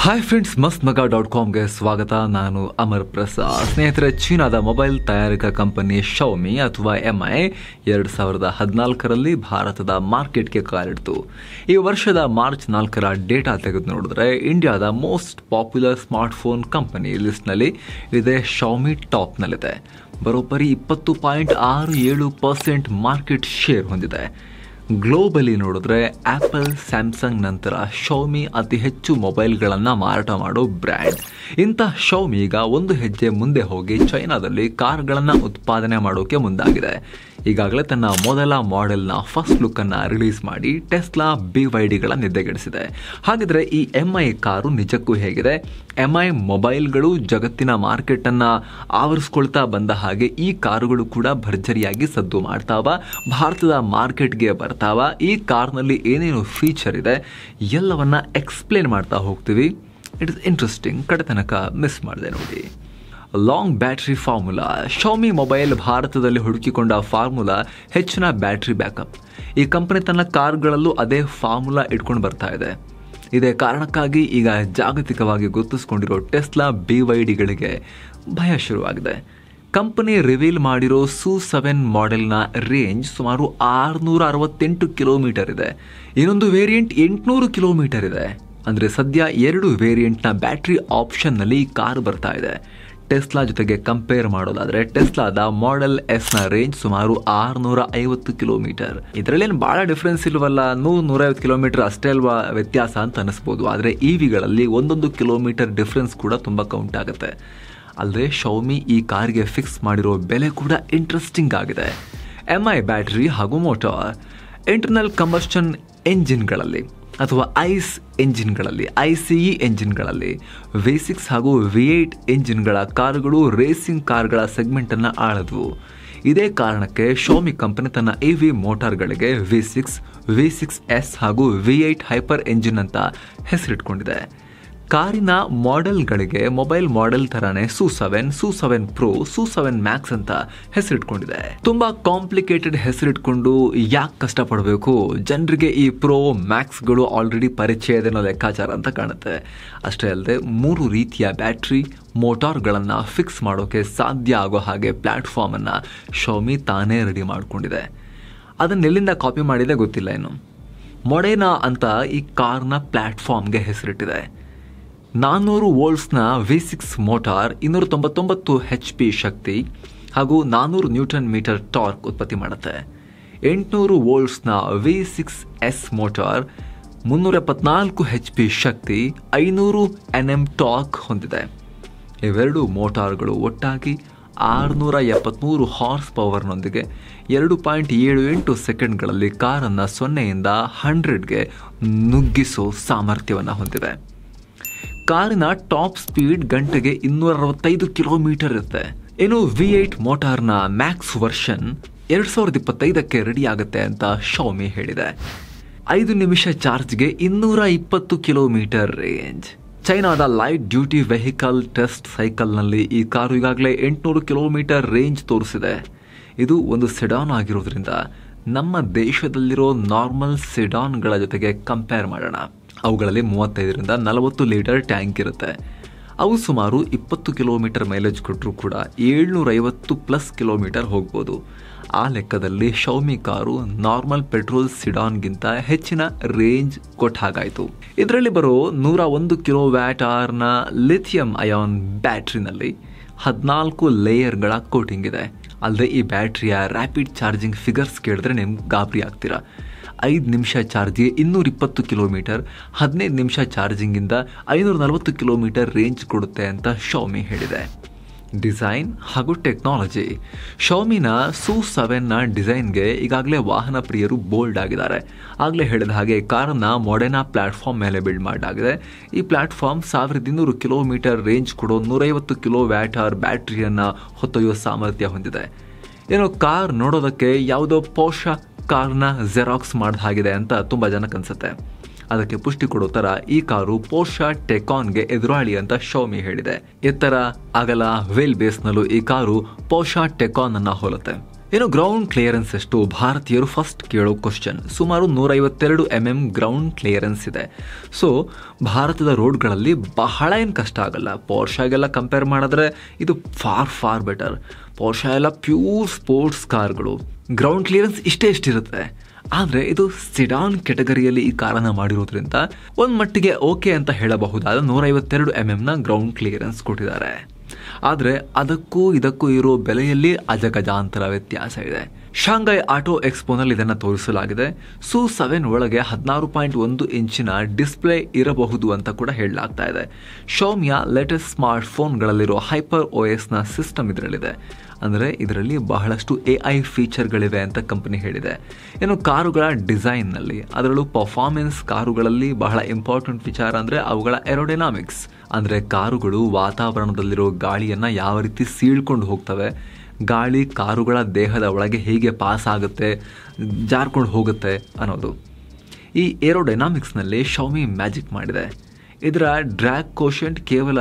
Hi friends, ಮಸ್ತ್ಮಗ.comಗೆ ಸ್ವಾಗತ. ನಾನು ಅಮರ್ ಪ್ರಸಾದ್. ಸ್ನೇಹಿತರೆ, ಚೀನಾದ ಮೊಬೈಲ್ ತಯಾರಿಕಾ ಕಂಪನಿ ಶೌಮಿ ಅಥವಾ MI 2014ರಲ್ಲಿ ಭಾರತದ ಮಾರ್ಕೆಟ್ಗೆ ಕಾಲಿಡ್ತು. ಈ ವರ್ಷದ ಮಾರ್ಚ್ 4ರ ಡೇಟಾ ತೆಗೆದು ನೋಡಿದ್ರೆ ಇಂಡಿಯಾದ ಮೋಸ್ಟ್ ಪಾಪ್ಯುಲರ್ ಸ್ಮಾರ್ಟ್ಫೋನ್ ಕಂಪನಿ ಲಿಸ್ಟ್ನಲ್ಲಿ ಇದೆ. ಶೌಮಿ ಟಾಪ್ನಲ್ಲಿದೆ. ಬರೋಬ್ಬರಿ 20.67% ಮಾರ್ಕೆಟ್ ಶೇರ್ ಹೊಂದಿದೆ. ಗ್ಲೋಬಲಿ ನೋಡಿದ್ರೆ ಆ್ಯಪಲ್, ಸ್ಯಾಮ್ಸಂಗ್ ನಂತರ ಶೌಮಿ ಅತಿ ಹೆಚ್ಚು ಮೊಬೈಲ್ಗಳನ್ನು ಮಾರಾಟ ಮಾಡೋ ಬ್ರ್ಯಾಂಡ್. ಇಂಥ ಶೌಮಿ ಈಗ ಒಂದು ಹೆಜ್ಜೆ ಮುಂದೆ ಹೋಗಿ ಚೈನಾದಲ್ಲಿ ಕಾರ್ಗಳನ್ನು ಉತ್ಪಾದನೆ ಮಾಡೋಕೆ ಮುಂದಾಗಿದೆ. ಈಗಾಗಲೇ ತನ್ನ ಮೊದಲ ಮಾಡೆಲ್ನ ಫಸ್ಟ್ ಲುಕ್ಕನ್ನು ರಿಲೀಸ್ ಮಾಡಿ ಟೆಸ್ಲಾ BYDಗಳ ನಿದ್ದೆಗೆಡಿಸಿದೆ. ಹಾಗಿದ್ರೆ ಈ MI ಕಾರು ನಿಜಕ್ಕೂ ಹೇಗಿದೆ? MI ಮೊಬೈಲ್ಗಳು ಜಗತ್ತಿನ ಮಾರ್ಕೆಟನ್ನು ಆವರಿಸ್ಕೊಳ್ತಾ ಬಂದ ಹಾಗೆ ಈ ಕಾರುಗಳು ಕೂಡ ಭರ್ಜರಿಯಾಗಿ ಸದ್ದು ಮಾಡ್ತಾವ, ಭಾರತದ ಮಾರ್ಕೆಟ್ಗೆ ಬರ್ತಾವ. ಈ ಕಾರ್ನಲ್ಲಿ ಏನೇನು ಫೀಚರ್ ಇದೆ ಎಲ್ಲವನ್ನ ಎಕ್ಸ್ಪ್ಲೇನ್ ಮಾಡ್ತಾ ಹೋಗ್ತೀವಿ. It is interesting. ಕಡೆ ತನಕ ಮಿಸ್ ಮಾಡಿದೆ ನೋಡಿ. Long battery formula. Xiaomi mobile ಭಾರತದಲ್ಲಿ ಹುಡುಕಿಕೊಂಡ ಫಾರ್ಮುಲಾ ಹೆಚ್ಚಿನ ಬ್ಯಾಟ್ರಿ ಬ್ಯಾಕಪ್. ಈ ಕಂಪನಿ ತನ್ನ ಕಾರ್ಗಳಲ್ಲೂ ಅದೇ ಫಾರ್ಮುಲಾ ಇಟ್ಕೊಂಡು ಬರ್ತಾ ಇದೆ. ಇದೇ ಕಾರಣಕ್ಕಾಗಿ ಈಗ ಜಾಗತಿಕವಾಗಿ ಗುರುತಿಸಿಕೊಂಡಿರೋ ಟೆಸ್ಲಾ BYDಗಳಿಗೆ ಭಯ ಶುರುವಾಗಿದೆ. ಕಂಪನಿ ರಿವೀಲ್ ಮಾಡಿರೋ SU7 ಮಾಡೆಲ್ನ ರೇಂಜ್ ಸುಮಾರು 668 ಕಿಲೋಮೀಟರ್ ಇದೆ. ಇನ್ನೊಂದು ವೇರಿಯಂಟ್ 800 ಕಿಲೋಮೀಟರ್ ಇದೆ. ಅಂದರೆ ಸದ್ಯ 2 ವೇರಿಯಂಟ್ನ ಬ್ಯಾಟ್ರಿ ಆಪ್ಷನ್ನಲ್ಲಿ ಈ ಕಾರ್ ಬರ್ತಾ ಇದೆ. ಟೆಸ್ಲಾ ಜೊತೆಗೆ ಕಂಪೇರ್ ಮಾಡೋದಾದರೆ ಟೆಸ್ಲಾದ ಮಾಡೆಲ್ ಎಸ್ನ ರೇಂಜ್ ಸುಮಾರು 650 ಕಿಲೋಮೀಟರ್. ಇದರಲ್ಲೇನು ಭಾಳ ಡಿಫ್ರೆನ್ಸ್ ಇಲ್ವಲ್ಲ, 100-150 ಕಿಲೋಮೀಟರ್ ಅಷ್ಟೇ ಅಲ್ವಾ ವ್ಯತ್ಯಾಸ ಅಂತ ಅನಿಸ್ಬೋದು. ಆದರೆ EVಗಳಲ್ಲಿ 1 ಕಿಲೋಮೀಟರ್ ಡಿಫ್ರೆನ್ಸ್ ಕೂಡ ತುಂಬ ಕೌಂಟ್ ಆಗುತ್ತೆ. ಅಲ್ಲದೆ ಶೌಮಿ ಈ ಕಾರ್ಗೆ ಫಿಕ್ಸ್ ಮಾಡಿರೋ ಬೆಲೆ ಕೂಡ ಇಂಟ್ರೆಸ್ಟಿಂಗ್ ಆಗಿದೆ. MI ಬ್ಯಾಟರಿ ಹಾಗೂ ಮೋಟಾರ್. ಇಂಟರ್ನಲ್ ಕಂಬಸ್ಟನ್ ಎಂಜಿನ್ಗಳಲ್ಲಿ ಅಥವಾ ಐಸ್ ಎಂಜಿನ್ಗಳಲ್ಲಿ, ICE ಎಂಜಿನ್ಗಳಲ್ಲಿ V6 ಹಾಗೂ V8 ಎಂಜಿನ್ಗಳ ಕಾರುಗಳು ರೇಸಿಂಗ್ ಕಾರ್ಗಳ ಸೆಗ್ಮೆಂಟನ್ನು ಆಳಿದ್ವು. ಇದೇ ಕಾರಣಕ್ಕೆ ಶೌಮಿ ಕಂಪನಿ ತನ್ನ EV ಮೋಟಾರ್ಗಳಿಗೆ V6, V6S ಹಾಗೂ V8 ಹೈಪರ್ ಎಂಜಿನ್ ಅಂತ ಹೆಸರಿಟ್ಕೊಂಡಿದೆ. ಕಾರಿನ ಮಾಡೆಲ್ಗಳಿಗೆ ಮೊಬೈಲ್ ಮಾಡೆಲ್ ತರಾನೇ SU7, SU7 Pro, SU7 Max ಅಂತ ಹೆಸರಿಟ್ಕೊಂಡಿದೆ. ತುಂಬಾ ಕಾಂಪ್ಲಿಕೇಟೆಡ್ ಹೆಸರಿಟ್ಕೊಂಡು ಯಾಕೆ ಕಷ್ಟಪಡಬೇಕು? ಜನರಿಗೆ ಈ Pro, Maxಗಳು ಆಲ್ರೆಡಿ ಪರಿಚಯ ಇದೆ ಅನ್ನೋ ಲೆಕ್ಕಾಚಾರ ಅಂತ ಕಾಣುತ್ತೆ. ಅಷ್ಟೇ ಅಲ್ಲದೆ 3 ರೀತಿಯ ಬ್ಯಾಟ್ರಿ ಮೋಟಾರ್ಗಳನ್ನು ಫಿಕ್ಸ್ ಮಾಡೋಕೆ ಸಾಧ್ಯ ಆಗೋ ಹಾಗೆ ಪ್ಲಾಟ್ಫಾರ್ಮನ್ನು ಶೌಮಿ ತಾನೇ ರೆಡಿ ಮಾಡಿಕೊಂಡಿದೆ. ಅದನ್ನೆಲ್ಲಿಂದ ಕಾಪಿ ಮಾಡಿದೆ ಗೊತ್ತಿಲ್ಲ. ಇನ್ನು ಮೊಡೆನಾ ಅಂತ ಈ ಕಾರ್ನ ಪ್ಲಾಟ್ಫಾರ್ಮ್ಗೆ ಹೆಸರಿಟ್ಟಿದೆ. 400 ವೋಲ್ಟ್ಸ್ನ V6 ಮೋಟಾರ್ 299 HP ಶಕ್ತಿ ಹಾಗೂ 400 ನ್ಯೂಟನ್ ಮೀಟರ್ ಟಾರ್ಕ್ ಉತ್ಪತ್ತಿ ಮಾಡುತ್ತೆ. 800 ವೋಲ್ಟ್ಸ್ನ V6S ಮೋಟಾರ್ 374 HP ಶಕ್ತಿ, 500 Nm ಟಾರ್ಕ್ ಹೊಂದಿದೆ. ಇವೆರಡು ಮೋಟಾರ್ಗಳು ಒಟ್ಟಾಗಿ 673 ಹಾರ್ಸ್ ಪವರ್ನೊಂದಿಗೆ 2.78 ಸೆಕೆಂಡ್ಗಳಲ್ಲಿ ಕಾರನ್ನು 0ಯಿಂದ 100ಗೆ ನುಗ್ಗಿಸೋ ಸಾಮರ್ಥ್ಯವನ್ನು ಹೊಂದಿದೆ. ಕಾರಿನ ಟಾಪ್ ಸ್ಪೀಡ್ ಗಂಟೆಗೆ 265 ಕಿಲೋಮೀಟರ್ ಇರುತ್ತೆ. ಇನ್ನು V8 ಮೋಟಾರ್ನ ಮ್ಯಾಕ್ಸ್ ವರ್ಷನ್ 2025ಕ್ಕೆ ರೆಡಿ ಆಗುತ್ತೆ ಅಂತ ಶೌಮಿ ಹೇಳಿದೆ. 5 ನಿಮಿಷ ಚಾರ್ಜ್ಗೆ 220 ಕಿಲೋಮೀಟರ್ ರೇಂಜ್. ಚೈನಾದ ಲೈಟ್ ಡ್ಯೂಟಿ ವೆಹಿಕಲ್ ಟೆಸ್ಟ್ ಸೈಕಲ್ನಲ್ಲಿ ಈ ಕಾರು ಈಗಾಗಲೇ 800 ಕಿಲೋಮೀಟರ್ ರೇಂಜ್ ತೋರಿಸಿದೆ. ಇದು ಒಂದು ಸೆಡಾನ್ ಆಗಿರೋದ್ರಿಂದ ನಮ್ಮ ದೇಶದಲ್ಲಿರೋ ನಾರ್ಮಲ್ ಸೆಡಾನ್ಗಳ ಜೊತೆಗೆ ಕಂಪೇರ್ ಮಾಡೋಣ. ಅವುಗಳಲ್ಲಿ 35ರಿಂದ 40 ಲೀಟರ್ ಟ್ಯಾಂಕ್ ಇರುತ್ತೆ. ಅವು ಸುಮಾರು 20 ಕಿಲೋಮೀಟರ್ ಮೈಲೇಜ್ ಕೊಟ್ಟರೂ ಕೂಡ 750+ ಕಿಲೋಮೀಟರ್ ಹೋಗ್ಬೋದು. ಆ ಲೆಕ್ಕದಲ್ಲಿ ಶೌಮಿ ಕಾರು ನಾರ್ಮಲ್ ಪೆಟ್ರೋಲ್ ಸಿಡಾನ್ಗಿಂತ ಹೆಚ್ಚಿನ ರೇಂಜ್ ಕೊಟ್ಟ ಹಾಗಾಯಿತು. ಇದರಲ್ಲಿ ಬರೋ 101 kWh ಲಿಥಿಯಂ ಅಯಾನ್ ಬ್ಯಾಟ್ರಿನಲ್ಲಿ 14 ಲೇಯರ್ಗಳ ಕೋಟಿಂಗ್ ಇದೆ. ಅಲ್ಲದೆ ಈ ಬ್ಯಾಟ್ರಿಯ ರ್ಯಾಪಿಡ್ ಚಾರ್ಜಿಂಗ್ ಫಿಗರ್ಸ್ ಕೇಳಿದ್ರೆ ನಿಮ್ಗೆ ಗಾಬರಿ ಆಗ್ತೀರಾ. 5 ನಿಮಿಷ ಚಾರ್ಜ್ಗೆ 220 ಕಿಲೋಮೀಟರ್, 15 ನಿಮಿಷ ಚಾರ್ಜಿಂಗಿಂದ 540 ಕಿಲೋಮೀಟರ್ ರೇಂಜ್ ಕೊಡುತ್ತೆ ಅಂತ ಶೌಮಿ ಹೇಳಿದೆ. ಡಿಸೈನ್ ಹಾಗೂ ಟೆಕ್ನಾಲಜಿ. ಶೌಮಿನ SU7ನ ಡಿಸೈನ್ಗೆ ಈಗಾಗಲೇ ವಾಹನ ಪ್ರಿಯರು ಬೋಲ್ಡ್ ಆಗಿದ್ದಾರೆ. ಆಗಲೇ ಹೇಳಿದ ಹಾಗೆ ಕಾರನ್ನು ಮೊಡೆನಾ ಪ್ಲಾಟ್ಫಾರ್ಮ್ ಮೇಲೆ ಬಿಲ್ಡ್ ಮಾಡಲಾಗಿದೆ. ಈ ಪ್ಲಾಟ್ಫಾರ್ಮ್ 1200 ಕಿಲೋಮೀಟರ್ ರೇಂಜ್ ಕೊಡೋ 150 kWh ಬ್ಯಾಟ್ರಿಯನ್ನು ಹೊತ್ತೊಯ್ಯೋ ಸಾಮರ್ಥ್ಯ ಹೊಂದಿದೆ. ಏನೋ ಕಾರ್ ನೋಡೋದಕ್ಕೆ ಯಾವುದೋ ಪೋರ್ಷಾ ಕಾರ್ನ ಜೆರಾಕ್ಸ್ ಮಾಡಿದ ಹಾಗಿದೆ ಅಂತ ತುಂಬ ಜನಕ್ಕೆ ಅನ್ಸುತ್ತೆ. ಅದಕ್ಕೆ ಪುಷ್ಟಿ ಕೊಡೋ ಥರ ಈ ಕಾರು ಪೋರ್ಷಾ ಟೆಕಾನ್ಗೆ ಎದುರಾಳಿ ಅಂತ ಶೌಮಿ ಹೇಳಿದೆ. ಎತ್ತರ, ಅಗಲ, ವೇಲ್ ಬೇಸ್ನಲ್ಲೂ ಈ ಕಾರು ಪೋರ್ಷಾ ಟೆಕಾನ್ ಅನ್ನ ಹೋಲುತ್ತೆ. ಇನ್ನು ಗ್ರೌಂಡ್ ಕ್ಲಿಯರೆನ್ಸ್ ಎಷ್ಟು ಭಾರತೀಯರು ಫಸ್ಟ್ ಕೇಳೋ ಕ್ವಶನ್. ಸುಮಾರು 152 mm ಗ್ರೌಂಡ್ ಕ್ಲಿಯರೆನ್ಸ್ ಇದೆ. ಸೊ ಭಾರತದ ರೋಡ್ಗಳಲ್ಲಿ ಬಹಳ ಏನು ಕಷ್ಟ ಆಗಲ್ಲ. ಪೋರ್ಷಾಗೆಲ್ಲ ಕಂಪೇರ್ ಮಾಡಿದ್ರೆ ಇದು ಫಾರ್ ಬೆಟರ್. ಪೋರ್ಷಾ ಎಲ್ಲ ಪ್ಯೂರ್ ಸ್ಪೋರ್ಟ್ಸ್ ಕಾರ್ಗಳು, ಗ್ರೌಂಡ್ ಕ್ಲಿಯರೆನ್ಸ್ ಇಷ್ಟಿರುತ್ತೆ. ಆದರೆ ಇದು ಸಿಡಾನ್ ಕೆಟಗರಿಯಲ್ಲಿ ಈ ಕಾರನ್ನು ಮಾಡಿರೋದ್ರಿಂದ ಒಂದು ಮಟ್ಟಿಗೆ ಓಕೆ ಅಂತ ಹೇಳಬಹುದಾದ 152 mm ಗ್ರೌಂಡ್ ಕ್ಲಿಯರೆನ್ಸ್ ಕೊಟ್ಟಿದ್ದಾರೆ. ಆದರೆ ಅದಕ್ಕೂ ಇದಕ್ಕೂ ಇರೋ ಬೆಲೆಯಲ್ಲಿ ಅಜಗಜಾಂತರ ವ್ಯತ್ಯಾಸ ಇದೆ. ಶಾಂಘೈ ಆಟೋ ಎಕ್ಸ್ಪೋನಲ್ಲಿ ಇದನ್ನು ತೋರಿಸಲಾಗಿದೆ. SU7 ಒಳಗೆ 16.1 ಇಂಚಿನ ಡಿಸ್ಪ್ಲೇ ಇರಬಹುದು ಅಂತ ಕೂಡ ಹೇಳಲಾಗ್ತಾ ಇದೆ. ಶೌಮಿಯ ಲೇಟೆಸ್ಟ್ ಸ್ಮಾರ್ಟ್ ಫೋನ್ಗಳಲ್ಲಿರೋ ಹೈಪರ್ OSನ ಸಿಸ್ಟಮ್ ಇದರಲ್ಲಿದೆ. ಅಂದರೆ ಇದರಲ್ಲಿ ಬಹಳಷ್ಟು AI ಫೀಚರ್ಗಳಿವೆ ಅಂತ ಕಂಪನಿ ಹೇಳಿದೆ. ಇನ್ನು ಕಾರುಗಳ ಡಿಸೈನ್ನಲ್ಲಿ, ಅದರಲ್ಲೂ ಪರ್ಫಾರ್ಮೆನ್ಸ್ ಕಾರುಗಳಲ್ಲಿ ಬಹಳ ಇಂಪಾರ್ಟೆಂಟ್ ವಿಚಾರ ಅಂದರೆ ಅವುಗಳ ಏರೋಡೈನಾಮಿಕ್ಸ್. ಅಂದರೆ ಕಾರುಗಳು ವಾತಾವರಣದಲ್ಲಿರೋ ಗಾಳಿಯನ್ನು ಯಾವ ರೀತಿ ಸೀಳ್ಕೊಂಡು ಹೋಗ್ತವೆ, ಗಾಳಿ ಕಾರುಗಳ ದೇಹದ ಒಳಗೆ ಹೇಗೆ ಪಾಸ್ ಆಗುತ್ತೆ, ಜಾರ್ಕೊಂಡು ಹೋಗುತ್ತೆ ಅನ್ನೋದು. ಈ ಏರೋಡೈನಾಮಿಕ್ಸ್ನಲ್ಲಿ ಶೌಮಿ ಮ್ಯಾಜಿಕ್ ಮಾಡಿದೆ. ಇದರ ಡ್ರ್ಯಾಗ್ ಕೋಶೆಂಟ್ ಕೇವಲ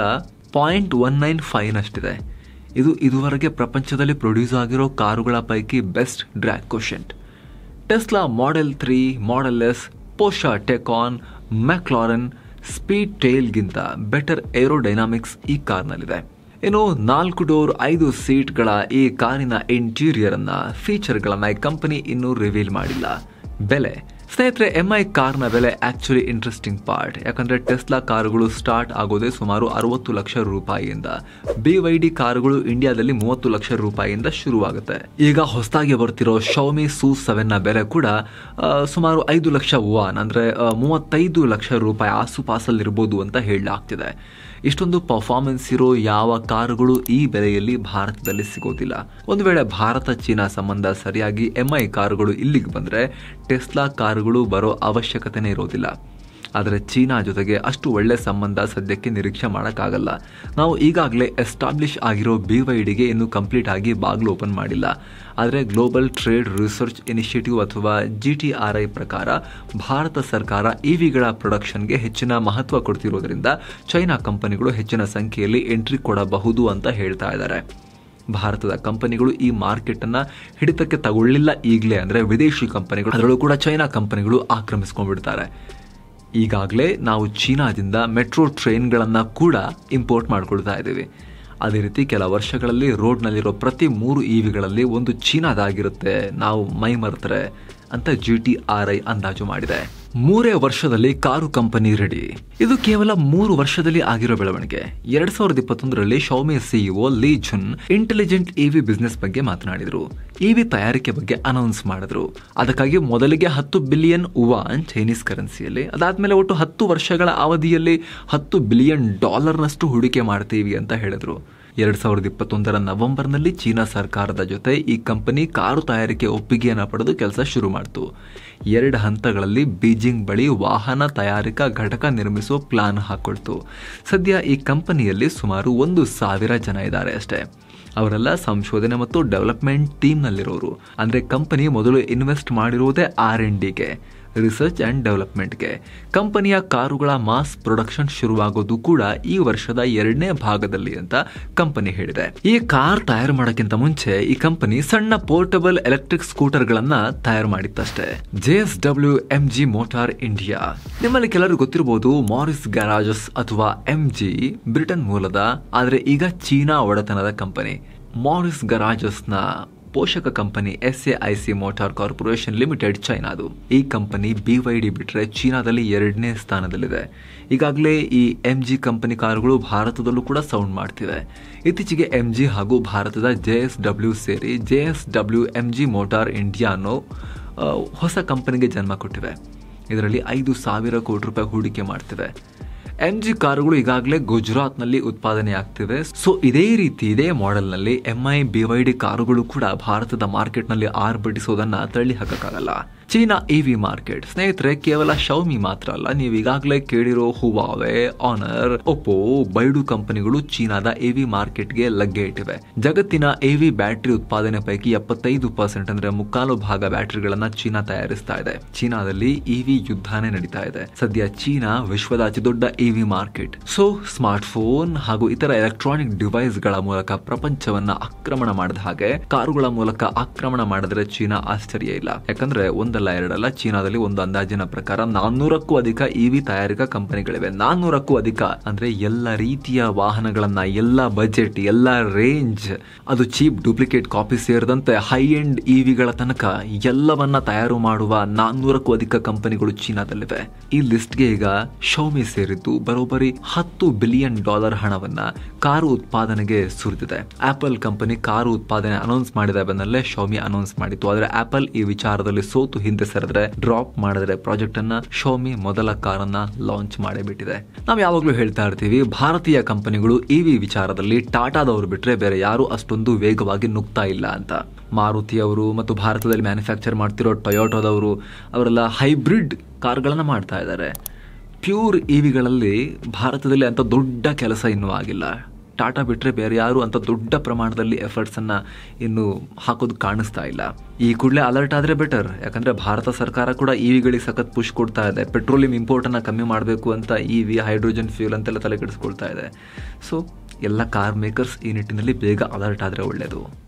0.195ನಷ್ಟಿದೆ. ಇದು ಇದುವರೆಗೆ ಪ್ರಪಂಚದಲ್ಲಿ ಪ್ರೊಡ್ಯೂಸ್ ಆಗಿರೋ ಕಾರುಗಳ ಪೈಕಿ best drag quotient. Tesla model 3, model S, Porsche Taycan, McLaren speed ಟೇಲ್ಗಿಂತ ಬೆಟರ್ ಏರೋಡೈನಾಮಿಕ್ಸ್ ಈ ಕಾರ್ನಲ್ಲಿದೆ. ಇನ್ನು 4 ಡೋರ್ 5 ಸೀಟ್ಗಳ ಈ ಕಾರಿನ ಇಂಟೀರಿಯರ್ ಅನ್ನ, ಫೀಚರ್ಗಳನ್ನ ಈ ಕಂಪನಿ ಇನ್ನೂ ರಿವೀಲ್ ಮಾಡಿಲ್ಲ. ಬೆಲೆ ಸ್ನೇಹಿತರೆ, MI ಕಾರ್ನ ಬೆಲೆ ಆಕ್ಚುಲಿ ಇಂಟ್ರೆಸ್ಟಿಂಗ್ ಪಾರ್ಟ್. ಯಾಕಂದ್ರೆ ಟೆಸ್ಲಾ ಕಾರುಗಳು ಸ್ಟಾರ್ಟ್ ಆಗೋದೇ ಸುಮಾರು 60 ಲಕ್ಷ ರೂಪಾಯಿಯಿಂದ. BYD ಕಾರುಗಳು ಇಂಡಿಯಾದಲ್ಲಿ 30 ಲಕ್ಷ ರೂಪಾಯಿಯಿಂದ ಶುರುವಾಗುತ್ತೆ. ಈಗ ಹೊಸದಾಗಿ ಬರ್ತಿರೋ ಶೌಮಿ SU7ನ ಬೆಲೆ ಕೂಡ ಸುಮಾರು 5 ಲಕ್ಷ ಯುವಾನ್, ಅಂದ್ರೆ 35 ಲಕ್ಷ ರೂಪಾಯಿ ಆಸುಪಾಸಲ್ಲಿರ್ಬೋದು ಅಂತ ಹೇಳಲಾಗ್ತಿದೆ. ಇಷ್ಟೊಂದು ಪರ್ಫಾರ್ಮೆನ್ಸ್ ಇರೋ ಯಾವ ಕಾರುಗಳು ಈ ಬೆಲೆಯಲ್ಲಿ ಭಾರತದಲ್ಲಿ ಸಿಗೋದಿಲ್ಲ. ಒಂದು ವೇಳೆ ಭಾರತ ಚೀನಾ ಸಂಬಂಧ ಸರಿಯಾಗಿ MI ಕಾರುಗಳು ಇಲ್ಲಿಗೆ ಬಂದರೆ ಟೆಸ್ಲಾ ಕಾರುಗಳು ಬರೋ ಅವಶ್ಯಕತೆನೇ ಇರೋದಿಲ್ಲ. ಆದರೆ ಚೀನಾ ಜೊತೆಗೆ ಅಷ್ಟು ಒಳ್ಳೆ ಸಂಬಂಧ ಸದ್ಯಕ್ಕೆ ನಿರೀಕ್ಷೆ ಮಾಡೋಕ್ಕಾಗಲ್ಲ. ನಾವು ಈಗಾಗಲೇ ಎಸ್ಟಾಬ್ಲಿಷ್ ಆಗಿರೋ BYDಗೆ ಇನ್ನೂ ಕಂಪ್ಲೀಟ್ ಆಗಿ ಬಾಗಿಲು ಓಪನ್ ಮಾಡಿಲ್ಲ. ಆದರೆ ಗ್ಲೋಬಲ್ ಟ್ರೇಡ್ ರಿಸರ್ಚ್ ಇನಿಷಿಯೇಟಿವ್ ಅಥವಾ GTRI ಪ್ರಕಾರ ಭಾರತ ಸರ್ಕಾರ EVಗಳ ಪ್ರೊಡಕ್ಷನ್ಗೆ ಹೆಚ್ಚಿನ ಮಹತ್ವ ಕೊಡ್ತಿರೋದ್ರಿಂದ ಚೈನಾ ಕಂಪನಿಗಳು ಹೆಚ್ಚಿನ ಸಂಖ್ಯೆಯಲ್ಲಿ ಎಂಟ್ರಿ ಕೊಡಬಹುದು ಅಂತ ಹೇಳ್ತಾ ಇದ್ದಾರೆ. ಭಾರತದ ಕಂಪನಿಗಳು ಈ ಮಾರ್ಕೆಟ್ ಅನ್ನ ಹಿಡಿತಕ್ಕೆ ತಗೊಳ್ಳಿಲ್ಲ ಈಗಲೇ ಅಂದರೆ ವಿದೇಶಿ ಕಂಪನಿಗಳು, ಅದರಲ್ಲೂ ಕೂಡ ಚೈನಾ ಕಂಪನಿಗಳು ಆಕ್ರಮಿಸ್ಕೊಂಡ್ಬಿಡ್ತಾರೆ. ಈಗಾಗಲೇ ನಾವು ಚೀನಾದಿಂದ ಮೆಟ್ರೋ ಟ್ರೈನ್ಗಳನ್ನು ಕೂಡ ಇಂಪೋರ್ಟ್ ಮಾಡ್ಕೊಳ್ತಾ ಇದ್ದೀವಿ. ಅದೇ ರೀತಿ ಕೆಲ ವರ್ಷಗಳಲ್ಲಿ ರೋಡ್ನಲ್ಲಿರೋ ಪ್ರತಿ 3 EVಗಳಲ್ಲಿ ಒಂದು ಚೀನಾದಾಗಿರುತ್ತೆ, ನಾವು ಮೈ ಮರೆತರೆ ಅಂತ GTRI ಅಂದಾಜು ಮಾಡಿದೆ. 3 ವರ್ಷದಲ್ಲಿ ಕಾರು ಕಂಪನಿ ರೆಡಿ. ಇದು ಕೇವಲ 3 ವರ್ಷದಲ್ಲಿ ಆಗಿರೋ ಬೆಳವಣಿಗೆ. 2021ರಲ್ಲಿ Xiaomi CEO Lei Jun intelligent EV business ಬಗ್ಗೆ ಮಾತನಾಡಿದ್ರು. EV ತಯಾರಿಕೆ ಬಗ್ಗೆ ಅನೌನ್ಸ್ ಮಾಡಿದ್ರು. ಅದಕ್ಕಾಗಿ ಮೊದಲಿಗೆ 10 ಬಿಲಿಯನ್ ಯುವಾನ್ ಚೈನೀಸ್ ಕರೆನ್ಸಿಯಲ್ಲಿ, ಅದಾದ್ಮೇಲೆ ಒಟ್ಟು 10 ವರ್ಷಗಳ ಅವಧಿಯಲ್ಲಿ $10 ಬಿಲಿಯನ್ ಹೂಡಿಕೆ ಮಾಡ್ತೀವಿ ಅಂತ ಹೇಳಿದ್ರು. 2021ರ ನವೆಂಬರ್ನಲ್ಲಿ ಚೀನಾ ಸರ್ಕಾರದ ಜೊತೆ ಈ ಕಂಪನಿ ಕಾರು ತಯಾರಿಕೆ ಒಪ್ಪಿಗೆಯನ್ನು ಪಡೆದು ಕೆಲಸ ಶುರು ಮಾಡಿತು. 2 ಹಂತಗಳಲ್ಲಿ ಬೀಜಿಂಗ್ ಬಳಿ ವಾಹನ ತಯಾರಿಕಾ ಘಟಕ ನಿರ್ಮಿಸುವ ಪ್ಲಾನ್ ಹಾಕೊಳ್ತು. ಸದ್ಯ ಈ ಕಂಪನಿಯಲ್ಲಿ ಸುಮಾರು 1,000 ಜನ ಇದ್ದಾರೆ ಅಷ್ಟೇ. ಅವರೆಲ್ಲ ಸಂಶೋಧನೆ ಮತ್ತು ಡೆವಲಪ್ಮೆಂಟ್ ಟೀಮ್ನಲ್ಲಿರೋರು. ಅಂದರೆ ಕಂಪನಿ ಮೊದಲು ಇನ್ವೆಸ್ಟ್ ಮಾಡಿರುವುದೇ R&Dಗೆ, ರಿಸರ್ಚ್ ಆ್ಯಂಡ್ ಡೆವಲಪ್ಮೆಂಟ್ಗೆ. ಕಂಪನಿಯ ಕಾರುಗಳ ಮಾಸ್ ಪ್ರೊಡಕ್ಷನ್ ಶುರುವಾಗೋದು ಕೂಡ ಈ ವರ್ಷದ 2ನೇ ಭಾಗದಲ್ಲಿ ಅಂತ ಕಂಪನಿ ಹೇಳಿದೆ. ಈ ಕಾರ್ ತಯಾರು ಮಾಡೋಕ್ಕಿಂತ ಮುಂಚೆ ಈ ಕಂಪನಿ ಸಣ್ಣ ಪೋರ್ಟಬಲ್ ಎಲೆಕ್ಟ್ರಿಕ್ ಸ್ಕೂಟರ್ಗಳನ್ನ ತಯಾರು ಮಾಡಿತ್ತಷ್ಟೇ. JSW MG ಮೋಟಾರ್ ಇಂಡಿಯಾ, ನಿಮ್ಮಲ್ಲಿ ಕೆಲವರು ಗೊತ್ತಿರಬಹುದು ಮಾರಿಸ್ ಗ್ಯಾರಾಜಸ್ ಅಥವಾ MG ಬ್ರಿಟನ್ ಮೂಲದ, ಆದರೆ ಈಗ ಚೀನಾ ಒಡೆತನದ ಕಂಪನಿ. ಮಾರಿಸ್ ಗ್ಯಾರಾಜಸ್ನ ಪೋಷಕ company SAIC motor corporation limited ಚೈನಾದು. ಈ ಕಂಪನಿ BYD ಬಿಟ್ಟರೆ ಚೀನಾದಲ್ಲಿ 2ನೇ ಸ್ಥಾನದಲ್ಲಿದೆ. ಈಗಾಗಲೇ ಈ MG ಕಂಪನಿ ಕಾರುಗಳು ಭಾರತದಲ್ಲೂ ಕೂಡ ಸೌಂಡ್ ಮಾಡ್ತಿವೆ. ಇತ್ತೀಚೆಗೆ MG ಹಾಗೂ ಭಾರತದ JSW ಸೇರಿ JSW MG ಮೋಟಾರ್ ಇಂಡಿಯಾ ಅನ್ನೋ ಹೊಸ ಕಂಪನಿಗೆ ಜನ್ಮ ಕೊಟ್ಟಿವೆ. ಇದರಲ್ಲಿ 5,000 ಕೋಟಿ ರೂಪಾಯಿ ಹೂಡಿಕೆ ಮಾಡ್ತಿವೆ. MG ಕಾರುಗಳು ಈಗಾಗಲೇ ಗುಜರಾತ್ನಲ್ಲಿ ಉತ್ಪಾದನೆ ಆಗ್ತಿವೆ. ಸೊ ಇದೇ ರೀತಿ ಇದೇ ಮಾಡೆಲ್ನಲ್ಲಿ MI BYD ಕಾರುಗಳು ಕೂಡ ಭಾರತದ ಮಾರ್ಕೆಟ್ನಲ್ಲಿ ಆರ್ಭಟಿಸೋದನ್ನ ತಳ್ಳಿ ಹಾಕಕ್ಕಾಗಲ್ಲ. ಚೀನಾ ಇವಿ ಮಾರ್ಕೆಟ್ ಸ್ನೇಹಿತರೆ ಕೇವಲ ಶೌಮಿ ಮಾತ್ರ ಅಲ್ಲ, ನೀವು ಈಗಾಗಲೇ ಕೇಳಿರೋ ಹುವಾವೆ, ಆನರ್, ಒಪ್ಪೋ, ಬೈಡು ಕಂಪನಿಗಳು ಚೀನಾದ ಇವಿ ಮಾರ್ಕೆಟ್ಗೆ ಲಗ್ಗೆ ಇಟ್ಟಿವೆ. ಜಗತ್ತಿನ ಇವಿ ಬ್ಯಾಟರಿ ಉತ್ಪಾದನೆ ಪೈಕಿ 75% ಅಂದ್ರೆ ಮುಕ್ಕಾಲು ಭಾಗ ಬ್ಯಾಟರಿಗಳನ್ನ ಚೀನಾ ತಯಾರಿಸ್ತಾ ಇದೆ. ಚೀನಾದಲ್ಲಿ ಇವಿ ಯುದ್ಧನೇ ನಡೀತಾ ಇದೆ. ಸದ್ಯ ಚೀನಾ ವಿಶ್ವದ ಅತಿ ದೊಡ್ಡ EV market. So smart phone ಹಾಗೂ ಇತರ ಎಲೆಕ್ಟ್ರಾನಿಕ್ ಡಿವೈಸ್ ಗಳ ಮೂಲಕ ಪ್ರಪಂಚವನ್ನ ಆಕ್ರಮಣ ಮಾಡಿದ ಹಾಗೆ ಕಾರುಗಳ ಮೂಲಕ ಆಕ್ರಮಣ ಮಾಡಿದ್ರೆ ಚೀನಾ ಆಶ್ಚರ್ಯ ಇಲ್ಲ. ಯಾಕಂದ್ರೆ ಒಂದಲ್ಲ ಎರಡಲ್ಲ, ಚೀನಾದಲ್ಲಿ ಒಂದು ಅಂದಾಜಿನ ಪ್ರಕಾರ 400ಕ್ಕೂ ಅಧಿಕ ಇವಿ ತಯಾರಿಕಾ ಕಂಪನಿಗಳಿವೆ. 400ಕ್ಕೂ ಅಧಿಕ ಅಂದ್ರೆ ಎಲ್ಲ ರೀತಿಯ ವಾಹನಗಳನ್ನ, ಎಲ್ಲ ಬಜೆಟ್, ಎಲ್ಲ ರೇಂಜ್, ಅದು ಚೀಪ್ ಡೂಪ್ಲಿಕೇಟ್ ಕಾಪಿ ಸೇರಿದಂತೆ ಹೈ ಎಂಡ್ ಇವಿಗಳ ತನಕ ಎಲ್ಲವನ್ನ ತಯಾರು ಮಾಡುವ 400ಕ್ಕೂ ಅಧಿಕ ಕಂಪನಿಗಳು ಚೀನಾದಲ್ಲಿವೆ. ಈ ಲಿಸ್ಟ್ಗೆ ಈಗ ಶೌಮಿ ಸೇರಿದ್ದು ಬರೋಬ್ಬರಿ $10 ಬಿಲಿಯನ್ ಹಣವನ್ನ ಕಾರು ಉತ್ಪಾದನೆಗೆ ಸುರಿದಿದೆ. ಆಪಲ್ ಕಂಪನಿ ಕಾರು ಉತ್ಪಾದನೆ ಅನೌನ್ಸ್ ಮಾಡಿದ ಬೆನ್ನಲ್ಲೇ ಶೌಮಿ ಅನೌನ್ಸ್ ಮಾಡಿತ್ತು. ಆದ್ರೆ ಆಪಲ್ ಈ ವಿಚಾರದಲ್ಲಿ ಸೋತು ಹಿಂದೆ ಸರಿದ್ರೆ, ಡ್ರಾಪ್ ಮಾಡಿದ್ರೆ ಪ್ರಾಜೆಕ್ಟ್ ಅನ್ನ, ಶೌಮಿ ಮೊದಲ ಕಾರನ್ನ ಲಾಂಚ್ ಮಾಡಿಬಿಟ್ಟಿದೆ. ನಾವು ಯಾವಾಗ್ಲೂ ಹೇಳ್ತಾ ಇರ್ತೀವಿ, ಭಾರತೀಯ ಕಂಪನಿಗಳು ಇವಿ ವಿಚಾರದಲ್ಲಿ ಟಾಟಾದವರು ಬಿಟ್ರೆ ಬೇರೆ ಯಾರು ಅಷ್ಟೊಂದು ವೇಗವಾಗಿ ನುಗ್ತಾ ಇಲ್ಲ ಅಂತ. ಮಾರುತಿ ಅವರು ಮತ್ತು ಭಾರತದಲ್ಲಿ ಮ್ಯಾನುಫ್ಯಾಕ್ಚರ್ ಮಾಡ್ತಿರೋ ಟೊಯೋಟೋದವರು ಅವರೆಲ್ಲ ಹೈಬ್ರಿಡ್ ಕಾರ್ಗಳನ್ನ ಮಾಡ್ತಾ ಇದ್ದಾರೆ. ಪ್ಯೂರ್ ಇವಿಗಳಲ್ಲಿ ಭಾರತದಲ್ಲಿ ಅಂತ ದೊಡ್ಡ ಕೆಲಸ ಇನ್ನೂ ಆಗಿಲ್ಲ. ಟಾಟಾ ಬಿಟ್ಟರೆ ಬೇರೆ ಯಾರು ಅಂತ ದೊಡ್ಡ ಪ್ರಮಾಣದಲ್ಲಿ ಎಫರ್ಟ್ಸನ್ನು ಇನ್ನು ಹಾಕೋದು ಕಾಣಿಸ್ತಾ ಇಲ್ಲ. ಈ ಕೂಡಲೇ ಅಲರ್ಟ್ ಆದರೆ ಬೆಟರ್. ಯಾಕಂದರೆ ಭಾರತ ಸರ್ಕಾರ ಕೂಡ ಇವಿಗಳಿಗೆ ಸಖತ್ ಪುಷ್ ಕೊಡ್ತಾ ಇದೆ. ಪೆಟ್ರೋಲಿಯಂ ಇಂಪೋರ್ಟನ್ನು ಕಮ್ಮಿ ಮಾಡಬೇಕು ಅಂತ ಇವಿ, ಹೈಡ್ರೋಜನ್ ಫ್ಯೂಲ್ ಅಂತೆಲ್ಲ ತಲೆ ಕೆಡಿಸ್ಕೊಳ್ತಾ ಇದೆ. ಸೊ ಎಲ್ಲ ಕಾರ್ ಮೇಕರ್ಸ್ ಈ ನಿಟ್ಟಿನಲ್ಲಿ ಬೇಗ ಅಲರ್ಟ್ ಆದರೆ ಒಳ್ಳೆಯದು.